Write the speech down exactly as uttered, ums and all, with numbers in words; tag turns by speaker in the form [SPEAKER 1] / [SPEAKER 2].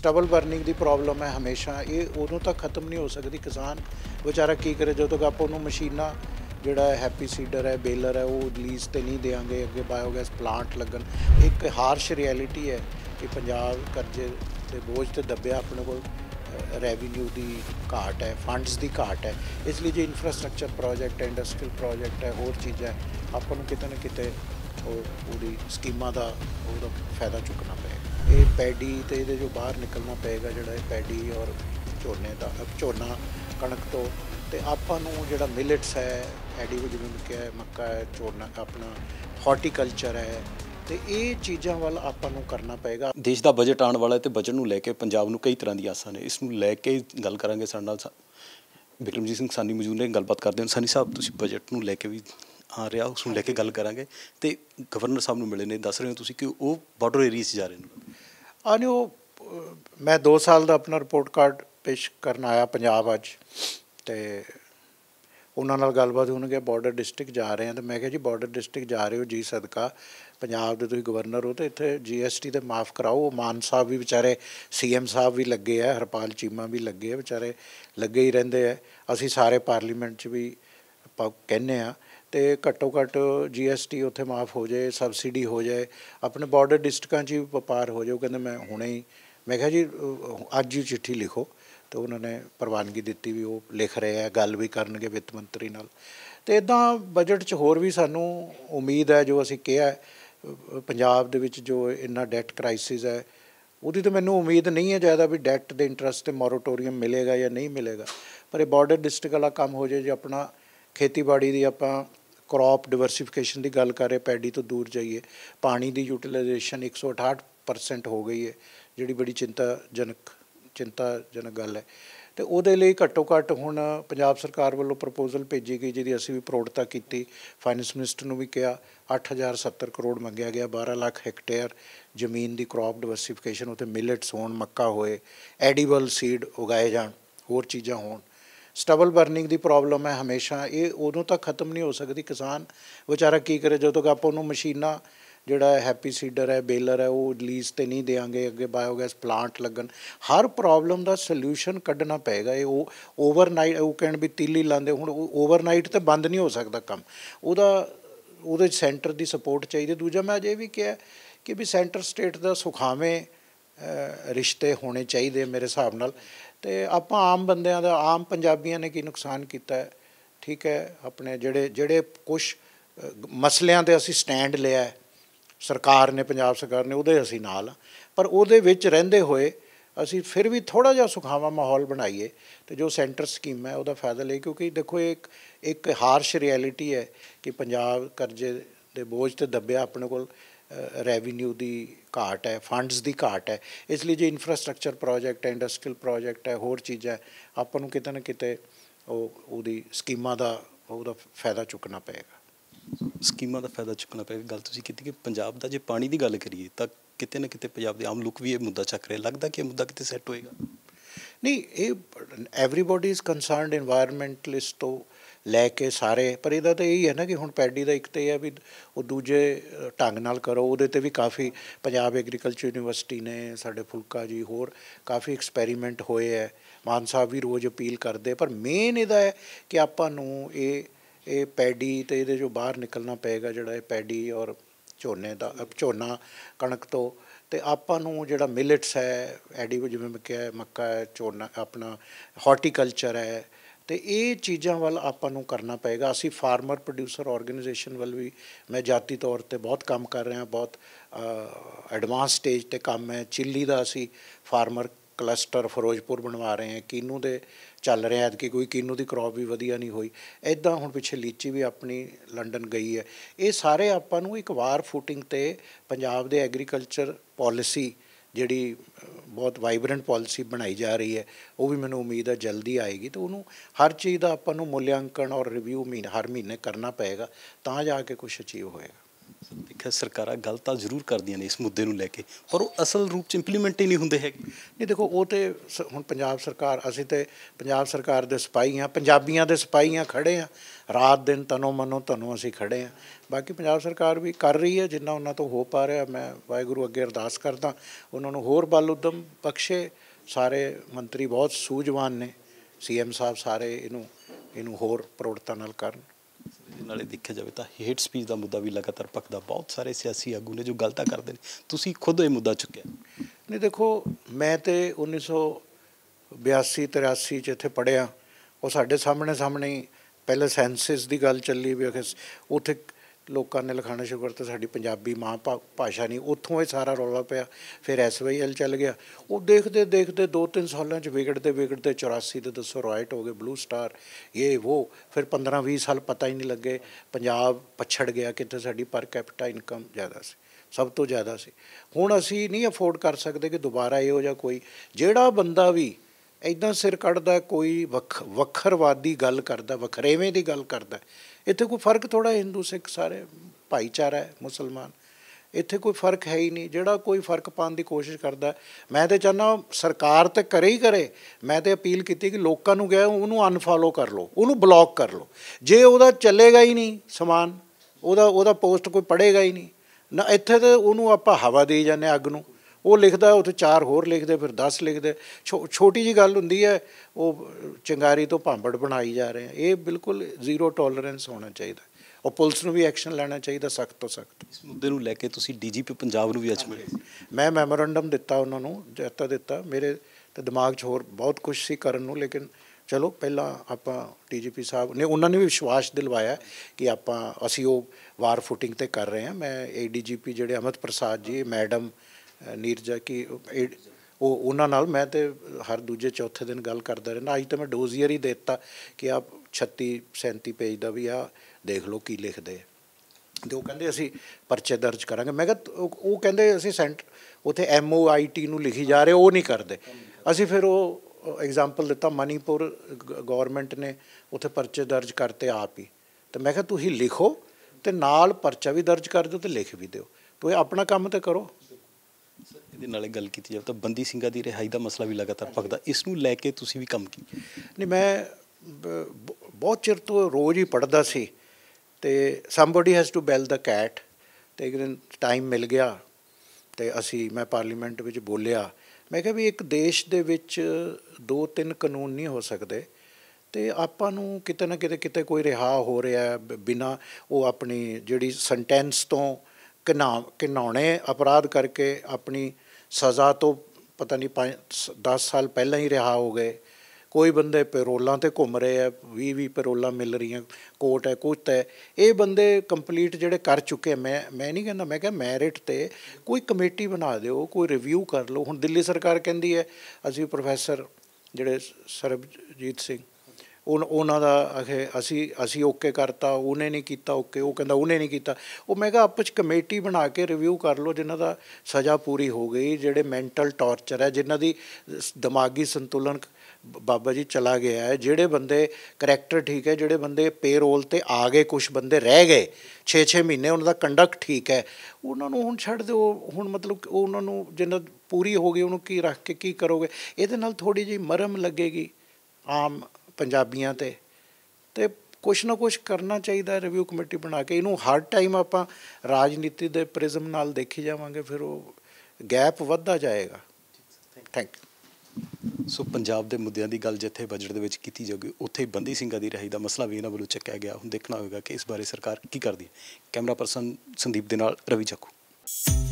[SPEAKER 1] Stubble burning की problem है हमेशा, ये उदों तक खत्म नहीं हो सकती। किसान बेचारा की करे जो तक आप मशीना जोड़ा हैप्पी सीडर है, बेलर है, वो लीज तो नहीं देंगे, अगे बायोगैस प्लांट लगन। एक हार्श रियलिटी है कि पंजाब कर्जे के बोझ तो दबया, अपने को रेवन्यू की घाट है, फंड्स की घाट है। इसलिए जो इंफ्रास्ट्रक्चर प्रोजेक्ट है, इंडस्ट्रियल प्रोजेक्ट है, होर चीज़ा आपको किते ना किते पूरी स्कीमां का फायदा चुकना पेगा। ये पैडी तो ये जो बाहर निकलना पेगा, जोड़ा पैडी और झोने का झोना कणक तो ਤੇ ਆਪਾਂ ਨੂੰ ਜਿਹੜਾ ਮਿਲਟਸ ਹੈ, ਐਡੀ ਜਿਵੇਂ ਕਿਹਾ ਮੱਕਾ ਹੈ, ਝੋਨਾ ਆਪਣਾ ਹਾਰਟੀਕਲਚਰ ਹੈ, ਤੇ ਇਹ ਚੀਜ਼ਾਂ ਵੱਲ ਆਪਾਂ ਨੂੰ ਕਰਨਾ ਪਏਗਾ।
[SPEAKER 2] ਦੇਸ਼ ਦਾ ਬਜਟ ਆਉਣ ਵਾਲਾ ਹੈ ਤੇ ਬਜਟ ਨੂੰ ਲੈ ਕੇ ਪੰਜਾਬ ਨੂੰ ਕਈ ਤਰ੍ਹਾਂ ਦੀ ਆਸਾਂ ਨੇ। ਇਸ ਨੂੰ ਲੈ ਕੇ ਗੱਲ ਕਰਾਂਗੇ। ਸਾਡੇ ਨਾਲ ਬਿਕਰਮਜੀਤ ਸਿੰਘ ਸਾਨੀ ਮੌਜੂਦ ਨੇ, ਗੱਲਬਾਤ ਕਰਦੇ ਹਾਂ। ਸਾਨੀ ਸਾਹਿਬ, ਤੁਸੀਂ ਬਜਟ ਨੂੰ ਲੈ ਕੇ ਵੀ ਆ ਰਿਹਾ, ਉਸ ਨੂੰ ਲੈ ਕੇ ਗੱਲ ਕਰਾਂਗੇ। ਤੇ ਗਵਰਨਰ ਸਾਹਿਬ ਨੂੰ ਮਿਲੇ ਨੇ, ਦੱਸ ਰਹੇ ਹੋ ਤੁਸੀਂ ਕਿ ਉਹ ਬਾਰਡਰ ਏਰੀਆ 'ਚ ਜਾ ਰਹੇ ਨੇ।
[SPEAKER 1] ਆ ਨਹੀਂ, ਉਹ ਮੈਂ ਦੋ ਸਾਲ ਦਾ ਆਪਣਾ ਰਿਪੋਰਟ ਕਾਰਡ ਪੇਸ਼ ਕਰਨ ਆਇਆ ਪੰਜਾਬ ਅੱਜ, ਤੇ ਉਹਨਾਂ ਨਾਲ ਗੱਲਬਾਤ ਹੋਣਗੇ। ਬਾਰਡਰ ਡਿਸਟ੍ਰਿਕਟ ਜਾ ਰਹੇ ਹਾਂ, ਤੇ ਮੈਂ ਕਿਹਾ ਜੀ ਬਾਰਡਰ ਡਿਸਟ੍ਰਿਕਟ ਜਾ ਰਹੇ ਹੋ ਜੀ, ਸਦਕਾ ਪੰਜਾਬ ਦੇ ਤੁਸੀਂ ਗਵਰਨਰ ਹੋ, ਤੇ ਇੱਥੇ ਜੀ ਐਸ ਟੀ 'ਤੇ ਮਾफ़ ਕਰਾਓ। ਮਾਨ ਸਾਹਿਬ ਵੀ ਵਿਚਾਰੇ, ਸੀ ਐਮ ਸਾਹਿਬ ਵੀ ਲੱਗੇ ਹੈ, ਹਰਪਾਲ ਚੀਮਾ ਵੀ ਲੱਗੇ ਹੈ, ਵਿਚਾਰੇ ਲੱਗੇ ਹੀ ਰਹਿੰਦੇ ਹੈ। ਅਸੀਂ ਸਾਰੇ ਪਾਰਲੀਮੈਂਟ 'ਚ ਵੀ ਆਪਾਂ ਕਹਿੰਦੇ ਹਾਂ, ਅਤੇ ਘੱਟੋ ਘੱਟ ਜੀ ਐਸ ਟੀ ਉੱਥੇ ਮਾफ़ ਹੋ ਜਾਏ, ਸਬਸਿਡੀ ਹੋ ਜਾਏ, ਆਪਣੇ ਬਾਰਡਰ ਡਿਸਟ੍ਰਿਕਾਂ 'ਚ ਵੀ ਵਪਾਰ ਹੋ ਜਾਏ। ਉਹ ਕਹਿੰਦੇ ਮੈਂ ਹੁਣੇ ਹੀ, ਮੈਂ ਕਿਹਾ ਜੀ ਅੱਜ ਹੀ ਚਿੱਠੀ ਲਿਖੋ। तो उन्होंने प्रवानगी दी भी, वो लिख रहे हैं, गल भी करनगे वित्त मंत्री नाल। तो इदां बजट च होर भी सानू उम्मीद है, जो असीं कहा पंजाब दे विच जो इन्ना डैट क्राइसिस है, उहदी तो मैनूं उम्मीद नहीं है ज़्यादा भी डैट दे इंटरस्ट ते मोरेटोरीअम मिलेगा या नहीं मिलेगा। पर ये बार्डर डिस्ट्रिक्ट वाला काम हो जाए, जो अपना खेतीबाड़ी दी आपां क्रॉप डिवर्सीफिकेशन की गल कर रहे, पैडी तो दूर जाइए, पानी की यूटिलाइजेशन एक सौ अठाहठ परसेंट हो गई है, जिहड़ी बड़ी चिंताजनक चिंताजनक गल है। तो ਉਹਦੇ ਲਈ ਘੱਟੋ ਘੱਟ ਹੁਣ ਪੰਜਾਬ ਸਰਕਾਰ ਵੱਲੋਂ ਪ੍ਰਪੋਜ਼ਲ ਭੇਜੀ ਗਈ, ਜਿਹਦੀ ਅਸੀਂ ਵੀ ਪ੍ਰੋੜਤਾ ਕੀਤੀ। ਫਾਈਨੈਂਸ ਮਿਨਿਸਟਰ ਨੂੰ ਵੀ ਕਿਹਾ, ਅੱਠ ਹਜ਼ਾਰ ਸੱਤਰ ਕਰੋੜ ਮੰਗਿਆ ਗਿਆ। ਬਾਰਾਂ ਲੱਖ ਹੈਕਟੇਅਰ ਜ਼ਮੀਨ ਦੀ ਕ੍ਰੌਪ ਡਿਵਰਸੀਫਿਕੇਸ਼ਨ, ਉੱਥੇ ਮਿਲਟਸ ਹੋਣ, ਮੱਕਾ ਹੋਏ, ਐਡੀਬਲ ਸੀਡ ਉਗਾਏ ਜਾਣ, ਹੋਰ ਚੀਜ਼ਾਂ ਹੋਣ। ਸਟਬਲ ਬਰਨਿੰਗ ਦੀ ਪ੍ਰੋਬਲਮ ਹੈ ਹਮੇਸ਼ਾ, ਇਹ ਉਦੋਂ ਤੱਕ ਖਤਮ ਨਹੀਂ ਹੋ ਸਕਦੀ। ਕਿਸਾਨ ਵਿਚਾਰਾ ਕੀ ਕਰੇ ਜਦੋਂ ਤੱਕ ਆਪਾਂ ਉਹਨੂੰ ਮਸ਼ੀਨਾਂ जोड़ा हैप्पी सीडर है, बेलर है, वो लीज तो नहीं देंगे, अगे बायोगैस प्लांट लगन। हर प्रॉब्लम का सल्यूशन कढ़ना पेगा। ये ओवरनाइट वो कहण भी तीली लाते, हुण ओवरनाइट तो बंद नहीं हो सकता काम, उहदा उहदे सेंटर की सपोर्ट चाहिए। दूजा मैं अजे भी कहा कि भी सेंटर स्टेट का सुखावें रिश्ते होने चाहिए मेरे हिसाब नाल। ते आपां आम बंदियां दा, आम पंजाबियों ने की नुकसान किया है, ठीक है। अपने जेड़े जेड़े कुछ मसलियां ते असीं स्टैंड लिया है, सरकार ने, पंजाब सरकार ने, उहदे असीं नाल आ, पर उहदे विच रहिंदे होए असीं फिर भी थोड़ा जिहा सुखावा माहौल बनाइए, तो जो सेंटर स्कीम है उसका फायदा ले। क्योंकि देखो एक एक हार्श रियलिटी है कि पंजाब कर्जे के बोझ तो दबया, अपने को रेवन्यू की घाट है, फंड्स की घाट है। इसलिए जो इंफ्रास्ट्रक्चर प्रोजेक्ट है, इंडस्ट्रियल प्रोजेक्ट है, होर चीज़ां आपां नूं किते ना किते उहदी स्कीमां दा ਉਹਦਾ फायदा चुकना पेगा।
[SPEAKER 2] ਸਕੀਮਾਂ ਦਾ ਫਾਇਦਾ ਚੁੱਕਣਾ ਪਏਗਾ। ਗੱਲ ਤੁਸੀਂ ਕੀਤੀ ਕਿ ਪੰਜਾਬ ਦਾ ਜੇ ਪਾਣੀ ਦੀ ਗੱਲ ਕਰੀਏ ਤਾਂ ਕਿਤੇ ਨਾ ਕਿਤੇ ਪੰਜਾਬ ਦੇ ਆਮ ਲੋਕ ਵੀ ਇਹ ਮੁੱਦਾ ਚੱਕ ਰਹੇ। ਲੱਗਦਾ ਕਿ ਇਹ ਮੁੱਦਾ ਕਿਤੇ ਸੈੱਟ ਹੋਏਗਾ?
[SPEAKER 1] ਨਹੀਂ, ਇਹ ਐਵਰੀਬਾਡੀ ਇਜ਼ ਕੰਸਰਨਡ, ਇਨਵਾਇਰਮੈਂਟਲਿਸਟ ਤੋਂ ਲੈ ਕੇ ਸਾਰੇ। ਪਰ ਇਹਦਾ ਤਾਂ ਇਹੀ ਹੈ ਨਾ ਕਿ ਹੁਣ ਪੈਡੀ ਦਾ ਇੱਕ ਤਾਂ ਇਹ ਹੈ ਵੀ ਉਹ ਦੂਜੇ ਢੰਗ ਨਾਲ ਕਰੋ। ਉਹਦੇ 'ਤੇ ਵੀ ਕਾਫੀ ਪੰਜਾਬ ਐਗਰੀਕਲਚਰ ਯੂਨੀਵਰਸਿਟੀ ਨੇ, ਸਾਡੇ ਫੁਲਕਾ ਜੀ, ਹੋਰ ਕਾਫੀ ਐਕਸਪੈਰੀਮੈਂਟ ਹੋਏ ਹੈ। ਮਾਨ ਸਾਹਿਬ ਵੀ ਰੋਜ਼ ਅਪੀਲ ਕਰਦੇ। ਪਰ ਮੇਨ ਇਹਦਾ ਹੈ ਕਿ ਆਪਾਂ ਨੂੰ ਇਹ ਇਹ ਪੈਡੀ ਤੇ ਇਹਦੇ ਜੋ ਬਾਹਰ ਨਿਕਲਣਾ ਪਏਗਾ, ਜਿਹੜਾ ਇਹ ਪੈਡੀ ਔਰ ਝੋਨੇ ਦਾ ਝੋਨਾ ਕਣਕ ਤੋਂ, ਅਤੇ ਆਪਾਂ ਨੂੰ ਜਿਹੜਾ ਮਿਲਟਸ ਹੈ, ਐਡੀ ਜਿਵੇਂ ਮੈਂ ਕਿਹਾ ਮੱਕਾ ਹੈ, ਝੋਨਾ ਆਪਣਾ ਹਾਰਟੀਕਲਚਰ ਹੈ, ਅਤੇ ਇਹ ਚੀਜ਼ਾਂ ਵੱਲ ਆਪਾਂ ਨੂੰ ਕਰਨਾ ਪਏਗਾ। ਅਸੀਂ ਫਾਰਮਰ ਪ੍ਰੋਡਿਊਸਰ ਆਰਗੇਨਾਈਜੇਸ਼ਨ ਵੱਲ ਵੀ ਮੈਂ ਜਾਤੀ ਤੌਰ 'ਤੇ ਬਹੁਤ ਕੰਮ ਕਰ ਰਿਹਾ, ਬਹੁਤ ਐਡਵਾਂਸ ਸਟੇਜ 'ਤੇ ਕੰਮ ਹੈ। ਚਿੱਲੀ ਦਾ ਅਸੀਂ ਫਾਰਮਰ ਕਲਸਟਰ ਫਿਰੋਜ਼ਪੁਰ ਬਣਵਾ ਰਹੇ ਹਾਂ, ਕੀਨੂ ਦੇ ਚੱਲ ਰਿਹਾ ਐਤਕੀ, ਕੋਈ ਕੀਨੂ ਦੀ ਕਰੌਪ ਵੀ ਵਧੀਆ ਨਹੀਂ ਹੋਈ। ਇੱਦਾਂ ਹੁਣ ਪਿੱਛੇ ਲੀਚੀ ਵੀ ਆਪਣੀ ਲੰਡਨ ਗਈ ਹੈ। ਇਹ ਸਾਰੇ ਆਪਾਂ ਨੂੰ ਇੱਕ ਵਾਰ ਫੂਟਿੰਗ 'ਤੇ ਪੰਜਾਬ ਦੇ ਐਗਰੀਕਲਚਰ ਪੋਲਿਸੀ ਜਿਹੜੀ ਬਹੁਤ ਵਾਈਬਰੈਂਟ ਪੋਲਿਸੀ ਬਣਾਈ ਜਾ ਰਹੀ ਹੈ, ਉਹ ਵੀ ਮੈਨੂੰ ਉਮੀਦ ਹੈ ਜਲਦੀ ਆਏਗੀ। ਅਤੇ ਉਹਨੂੰ ਹਰ ਚੀਜ਼ ਦਾ ਆਪਾਂ ਨੂੰ ਮੁੱਲਿਆਂਕਣ ਔਰ ਰਿਵਿਊ ਮਹੀਨੇ ਹਰ ਮਹੀਨੇ ਕਰਨਾ ਪਏਗਾ, ਤਾਂ ਜਾ ਕੇ ਕੁਛ ਅਚੀਵ ਹੋਏਗਾ।
[SPEAKER 2] ਦੇਖਿਆ ਸਰਕਾਰਾਂ ਗੱਲ ਤਾਂ ਜ਼ਰੂਰ ਕਰਦੀਆਂ ਨੇ ਇਸ ਮੁੱਦੇ ਨੂੰ ਲੈ ਕੇ, ਪਰ ਉਹ ਅਸਲ ਰੂਪ 'ਚ ਇੰਪਲੀਮੈਂਟ ਹੀ ਨਹੀਂ ਹੁੰਦੇ ਹੈਗੇ।
[SPEAKER 1] ਨਹੀਂ ਦੇਖੋ, ਉਹ ਤੇ ਸ- ਹੁਣ ਪੰਜਾਬ ਸਰਕਾਰ, ਅਸੀਂ ਤੇ ਪੰਜਾਬ ਸਰਕਾਰ ਦੇ ਸਿਪਾਹੀ ਹਾਂ, ਪੰਜਾਬੀਆਂ ਦੇ ਸਿਪਾਹੀ ਹਾਂ, ਖੜੇ ਹਾਂ ਰਾਤ ਦਿਨ ਤਨੋ ਮਨੋ ਧਨੋਂ ਅਸੀਂ ਖੜੇ ਹਾਂ। ਬਾਕੀ ਪੰਜਾਬ ਸਰਕਾਰ ਵੀ ਕਰ ਰਹੀ ਹੈ ਜਿੰਨਾ ਉਹਨਾਂ ਤੋਂ ਹੋ ਪਾ ਰਿਹਾ। ਮੈਂ ਵਾਹਿਗੁਰੂ ਅੱਗੇ ਅਰਦਾਸ ਕਰਦਾ ਉਹਨਾਂ ਨੂੰ ਹੋਰ ਬਲ ਉੱਦਮ ਬਖਸ਼ੇ। ਸਾਰੇ ਮੰਤਰੀ ਬਹੁਤ ਸੂਝਵਾਨ ਨੇ, ਸੀ ਐਮ ਸਾਹਿਬ ਸਾਰੇ ਇਹਨੂੰ ਇਹਨੂੰ ਹੋਰ ਪ੍ਰੋੜਤਾ ਨਾਲ ਕਰਨ।
[SPEAKER 2] ਇਹਦੇ ਨਾਲੇ ਦੇਖਿਆ ਜਾਵੇ ਤਾਂ ਹੇਟ ਸਪੀਚ ਦਾ ਮੁੱਦਾ ਵੀ ਲਗਾਤਾਰ ਭਖਦਾ, ਬਹੁਤ ਸਾਰੇ ਸਿਆਸੀ ਆਗੂ ਨੇ ਜੋ ਗਲਤਾਂ ਕਰਦੇ ਨੇ, ਤੁਸੀਂ ਖੁਦ ਇਹ ਮੁੱਦਾ ਚੁੱਕਿਆ।
[SPEAKER 1] ਨਹੀਂ ਦੇਖੋ, ਮੈਂ ਤੇ ਉੱਨੀ ਸੌ ਬਿਆਸੀ ਤਰਿਆਸੀ 'ਚ ਇੱਥੇ ਪੜ੍ਹਿਆ, ਉਹ ਸਾਡੇ ਸਾਹਮਣੇ ਸਾਹਮਣੇ ਹੀ ਪਹਿਲੇ ਸੈਂਸਿਸ ਦੀ ਗੱਲ ਚੱਲੀ ਵੀ ਉੱਥੇ ਲੋਕਾਂ ਨੇ ਲਿਖਾਉਣਾ ਸ਼ੁਰੂ ਕਰਤਾ ਸਾਡੀ ਪੰਜਾਬੀ ਮਾਂ ਭਾ ਭਾਸ਼ਾ ਨਹੀਂ, ਉੱਥੋਂ ਇਹ ਸਾਰਾ ਰੌਲਾ ਪਿਆ। ਫਿਰ ਐਸ ਵਾਈ ਐਲ ਚੱਲ ਗਿਆ, ਉਹ ਦੇਖਦੇ ਦੇਖਦੇ ਦੋ ਤਿੰਨ ਸਾਲਾਂ 'ਚ ਵਿਗੜਦੇ ਵਿਗੜਦੇ ਚੁਰਾਸੀ ਦੇ ਦੱਸੋ ਰਾਈਟ ਹੋ ਗਏ, ਬਲੂ ਸਟਾਰ ਇਹ ਵੋ, ਫਿਰ ਪੰਦਰਾਂ ਵੀਹ ਸਾਲ ਪਤਾ ਹੀ ਨਹੀਂ ਲੱਗੇ। ਪੰਜਾਬ ਪਛੜ ਗਿਆ, ਕਿਤੇ ਸਾਡੀ ਪਰ ਕੈਪੀਟਾ ਇਨਕਮ ਜ਼ਿਆਦਾ ਸੀ, ਸਭ ਤੋਂ ਜ਼ਿਆਦਾ ਸੀ। ਹੁਣ ਅਸੀਂ ਨਹੀਂ ਅਫੋਰਡ ਕਰ ਸਕਦੇ ਕਿ ਦੁਬਾਰਾ ਇਹੋ ਜਿਹਾ ਕੋਈ, ਜਿਹੜਾ ਬੰਦਾ ਵੀ ਇੱਦਾਂ ਸਿਰ ਕੱਢਦਾ, ਕੋਈ ਵੱਖ ਵੱਖਰਵਾਦੀ ਗੱਲ ਕਰਦਾ, ਵੱਖਰੇਵੇਂ ਦੀ ਗੱਲ ਕਰਦਾ, ਇੱਥੇ ਕੋਈ ਫ਼ਰਕ ਥੋੜ੍ਹਾ ਹਿੰਦੂ ਸਿੱਖ ਸਾਰੇ ਭਾਈਚਾਰਾ ਹੈ, ਮੁਸਲਮਾਨ, ਇੱਥੇ ਕੋਈ ਫ਼ਰਕ ਹੈ ਹੀ ਨਹੀਂ। ਜਿਹੜਾ ਕੋਈ ਫ਼ਰਕ ਪਾਉਣ ਦੀ ਕੋਸ਼ਿਸ਼ ਕਰਦਾ, ਮੈਂ ਤਾਂ ਚਾਹੁੰਦਾ ਸਰਕਾਰ ਤਾਂ ਕਰੇ ਹੀ ਕਰੇ। ਮੈਂ ਤਾਂ ਅਪੀਲ ਕੀਤੀ ਕਿ ਲੋਕਾਂ ਨੂੰ ਕਿਹਾ ਉਹਨੂੰ ਅਨਫੋਲੋ ਕਰ ਲਓ, ਉਹਨੂੰ ਬਲੌਕ ਕਰ ਲਓ। ਜੇ ਉਹਦਾ ਚੱਲੇਗਾ ਹੀ ਨਹੀਂ ਸਮਾਨ, ਉਹਦਾ ਉਹਦਾ ਪੋਸਟ ਕੋਈ ਪੜ੍ਹੇਗਾ ਹੀ ਨਹੀਂ ਨਾ, ਇੱਥੇ ਤਾਂ ਉਹਨੂੰ ਆਪਾਂ ਹਵਾ ਦੇਈ ਜਾਂਦੇ ਅੱਗ ਨੂੰ। ਉਹ ਲਿਖਦਾ ਉੱਥੇ ਚਾਰ ਹੋਰ ਲਿਖਦੇ, ਫਿਰ ਦਸ ਲਿਖਦੇ, ਛੋ ਛੋਟੀ ਜਿਹੀ ਗੱਲ ਹੁੰਦੀ ਹੈ ਉਹ ਚਿੰਗਾਰੀ ਤੋਂ ਭਾਂਬੜ ਬਣਾਈ ਜਾ ਰਹੇ ਆ। ਇਹ ਬਿਲਕੁਲ ਜ਼ੀਰੋ ਟੋਲਰੈਂਸ ਹੋਣਾ ਚਾਹੀਦਾ, ਉਹ ਪੁਲਿਸ ਨੂੰ ਵੀ ਐਕਸ਼ਨ ਲੈਣਾ ਚਾਹੀਦਾ ਸਖਤ ਤੋਂ ਸਖਤ।
[SPEAKER 2] ਇਸ ਮੁੱਦੇ ਨੂੰ ਲੈ ਕੇ ਤੁਸੀਂ ਡੀ ਜੀ ਪੀ ਪੰਜਾਬ ਨੂੰ ਵੀ ਅੱਜ ਮਿਲੇ?
[SPEAKER 1] ਮੈਂ ਮੈਮੋਰੰਡਮ ਦਿੱਤਾ ਉਹਨਾਂ ਨੂੰ, ਜਤਾ ਦਿੱਤਾ। ਮੇਰੇ ਤਾਂ ਦਿਮਾਗ 'ਚ ਹੋਰ ਬਹੁਤ ਕੁਛ ਸੀ ਕਰਨ ਨੂੰ, ਲੇਕਿਨ ਚਲੋ ਪਹਿਲਾਂ ਆਪਾਂ ਡੀ ਜੀ ਪੀ ਸਾਹਿਬ ਨੇ, ਉਹਨਾਂ ਨੇ ਵੀ ਵਿਸ਼ਵਾਸ ਦਿਲਵਾਇਆ ਕਿ ਆਪਾਂ ਅਸੀਂ ਉਹ ਵਾਰ ਫੁਟਿੰਗ 'ਤੇ ਕਰ ਰਹੇ ਹਾਂ। ਮੈਂ ਏ ਡੀ ਜੀ ਪੀ ਜਿਹੜੇ ਅਮਿਤ ਪ੍ਰਸਾਦ ਜੀ, ਮੈਡਮ ਨੀਰਜਾ ਕੀ, ਉਹ ਉਹਨਾਂ ਨਾਲ ਮੈਂ ਤਾਂ ਹਰ ਦੂਜੇ ਚੌਥੇ ਦਿਨ ਗੱਲ ਕਰਦਾ ਰਹਿੰਦਾ। ਅੱਜ ਤਾਂ ਮੈਂ ਡੋਜ਼ੀਅਰ ਹੀ ਦੇ ਦਿੱਤਾ ਕਿ ਆਹ ਛੱਤੀ ਸੈਂਤੀ ਪੇਜ ਦਾ ਵੀ ਆ ਦੇਖ ਲਓ ਕੀ ਲਿਖਦੇ। ਅਤੇ ਉਹ ਕਹਿੰਦੇ ਅਸੀਂ ਪਰਚੇ ਦਰਜ ਕਰਾਂਗੇ। ਮੈਂ ਕਿਹਾ ਉਹ ਕਹਿੰਦੇ ਅਸੀਂ ਸੈਂਟ ਉੱਥੇ ਐਮ ਓ ਆਈ ਟੀ ਨੂੰ ਲਿਖੀ ਜਾ ਰਹੇ, ਉਹ ਨਹੀਂ ਕਰਦੇ ਅਸੀਂ। ਫਿਰ ਉਹ ਐਗਜ਼ਾਮਪਲ ਦਿੱਤਾ, ਮਨੀਪੁਰ ਗੌਰਮੈਂਟ ਨੇ ਉੱਥੇ ਪਰਚੇ ਦਰਜ ਕਰਤੇ ਆਪ ਹੀ। ਅਤੇ ਮੈਂ ਕਿਹਾ ਤੁਸੀਂ ਲਿਖੋ ਅਤੇ ਨਾਲ ਪਰਚਾ ਵੀ ਦਰਜ ਕਰ ਦਿਓ ਅਤੇ ਲਿਖ ਵੀ ਦਿਓ, ਤੁਸੀਂ ਆਪਣਾ ਕੰਮ ਤਾਂ ਕਰੋ।
[SPEAKER 2] ਇਹਦੇ ਨਾਲੇ ਗੱਲ ਕੀਤੀ ਜਾਵੇ ਤਾਂ ਬੰਦੀ ਸਿੰਘਾਂ ਦੀ ਰਿਹਾਈ ਦਾ ਮਸਲਾ ਵੀ ਲਗਾਤਾਰ ਭਖਦਾ, ਇਸ ਨੂੰ ਲੈ ਕੇ ਤੁਸੀਂ ਵੀ ਕੰਮ ਕੀਤਾ?
[SPEAKER 1] ਨਹੀਂ, ਮੈਂ ਬਹੁਤ ਚਿਰ ਤੋਂ ਰੋਜ਼ ਹੀ ਪੜ੍ਹਦਾ ਸੀ ਅਤੇ somebody has to bell the cat. ਅਤੇ ਇੱਕ ਦਿਨ ਟਾਈਮ ਮਿਲ ਗਿਆ ਅਤੇ ਅਸੀਂ ਮੈਂ ਪਾਰਲੀਮੈਂਟ ਵਿੱਚ ਬੋਲਿਆ। ਮੈਂ ਕਿਹਾ ਵੀ ਇੱਕ ਦੇਸ਼ ਦੇ ਵਿੱਚ ਦੋ ਤਿੰਨ ਕਾਨੂੰਨ ਨਹੀਂ ਹੋ ਸਕਦੇ ਅਤੇ ਆਪਾਂ ਨੂੰ ਕਿਤੇ ਨਾ ਕਿਤੇ ਕਿਤੇ ਕੋਈ ਰਿਹਾ ਹੋ ਰਿਹਾ ਬਿਨਾਂ ਉਹ ਆਪਣੀ ਜਿਹੜੀ ਸੈਂਟੈਂਸ ਤੋਂ ਘਿਨਾ ਘਿਨਾਉਣੇ ਅਪਰਾਧ ਕਰਕੇ ਆਪਣੀ ਸਜ਼ਾ ਤੋਂ ਪਤਾ ਨਹੀਂ ਪੰਜ ਦਸ ਸਾਲ ਪਹਿਲਾਂ ਹੀ ਰਿਹਾ ਹੋ ਗਏ। ਕੋਈ ਬੰਦੇ ਪੈਰੋਲਾਂ 'ਤੇ ਘੁੰਮ ਰਹੇ ਆ, ਵੀਹ ਵੀਹ ਪੈਰੋਲਾਂ ਮਿਲ ਰਹੀਆਂ, ਕੋਰਟ ਹੈ ਕੁਛ ਹੈ। ਇਹ ਬੰਦੇ ਕੰਪਲੀਟ ਜਿਹੜੇ ਕਰ ਚੁੱਕੇ, ਮੈਂ ਮੈਂ ਨਹੀਂ ਕਹਿੰਦਾ, ਮੈਂ ਕਿਹਾ ਮੈਰਿਟ 'ਤੇ ਕੋਈ ਕਮੇਟੀ ਬਣਾ ਦਿਓ, ਕੋਈ ਰਿਵਿਊ ਕਰ ਲਓ। ਹੁਣ ਦਿੱਲੀ ਸਰਕਾਰ ਕਹਿੰਦੀ ਹੈ ਅਸੀਂ ਪ੍ਰੋਫੈਸਰ ਜਿਹੜੇ ਸਰਬਜੀਤ ਸਿੰਘ ਉਹ ਉਹਨਾਂ ਦਾ ਆਖੇ ਅਸੀਂ ਅਸੀਂ ਓਕੇ ਕਰਤਾ, ਉਹਨੇ ਨਹੀਂ ਕੀਤਾ ਓਕੇ, ਉਹ ਕਹਿੰਦਾ ਉਹਨੇ ਨਹੀਂ ਕੀਤਾ। ਉਹ ਮੈਂ ਕਿਹਾ ਆਪਸ 'ਚ ਕਮੇਟੀ ਬਣਾ ਕੇ ਰਿਵਿਊ ਕਰ ਲਓ ਜਿਨ੍ਹਾਂ ਦਾ ਸਜ਼ਾ ਪੂਰੀ ਹੋ ਗਈ, ਜਿਹੜੇ ਮੈਂਟਲ ਟੌਰਚਰ ਹੈ, ਜਿਨ੍ਹਾਂ ਦੀ ਦਿਮਾਗੀ ਸੰਤੁਲਨ ਬਾਬਾ ਜੀ ਚਲਾ ਗਿਆ ਹੈ, ਜਿਹੜੇ ਬੰਦੇ ਕਰੈਕਟਰ ਠੀਕ ਹੈ, ਜਿਹੜੇ ਬੰਦੇ ਪੇਰੋਲ 'ਤੇ ਆ ਗਏ, ਕੁਛ ਬੰਦੇ ਰਹਿ ਗਏ ਛੇ ਛੇ ਮਹੀਨੇ, ਉਹਨਾਂ ਦਾ ਕੰਡਕਟ ਠੀਕ ਹੈ, ਉਹਨਾਂ ਨੂੰ ਹੁਣ ਛੱਡ ਦਿਓ। ਹੁਣ ਮਤਲਬ ਉਹਨਾਂ ਨੂੰ ਜਿੰਨਾ ਪੂਰੀ ਹੋ ਗਈ ਉਹਨੂੰ ਕੀ ਰੱਖ ਕੇ ਕੀ ਕਰੋਗੇ? ਇਹਦੇ ਨਾਲ ਥੋੜ੍ਹੀ ਜਿਹੀ ਮਰਮ ਲੱਗੇਗੀ ਆਮ ਪੰਜਾਬੀਆਂ 'ਤੇ ਅਤੇ ਕੁਛ ਨਾ ਕੁਛ ਕਰਨਾ ਚਾਹੀਦਾ ਰਿਵਿਊ ਕਮੇਟੀ ਬਣਾ ਕੇ। ਇਹਨੂੰ ਹਰ ਟਾਈਮ ਆਪਾਂ ਰਾਜਨੀਤੀ ਦੇ ਪ੍ਰਿਜ਼ਮ ਨਾਲ ਦੇਖੀ ਜਾਵਾਂਗੇ, ਫਿਰ ਉਹ ਗੈਪ ਵੱਧਦਾ ਜਾਏਗਾ। Thank you.
[SPEAKER 2] ਸੋ ਪੰਜਾਬ ਦੇ ਮੁੱਦਿਆਂ ਦੀ ਗੱਲ ਜਿੱਥੇ ਬਜਟ ਦੇ ਵਿੱਚ ਕੀਤੀ ਜਾਊਗੀ, ਉੱਥੇ ਬੰਦੀ ਸਿੰਘਾਂ ਦੀ ਰਿਹਾਈ ਦਾ ਮਸਲਾ ਵੀ ਇਹਨਾਂ ਵੱਲੋਂ ਚੱਕਿਆ ਗਿਆ। ਹੁਣ ਦੇਖਣਾ ਹੋਵੇਗਾ ਕਿ ਇਸ ਬਾਰੇ ਸਰਕਾਰ ਕੀ ਕਰਦੀ ਹੈ। ਕੈਮਰਾ ਪਰਸਨ ਸੰਦੀਪ ਦੇ ਨਾਲ ਰਵੀ ਚੱਕੂ।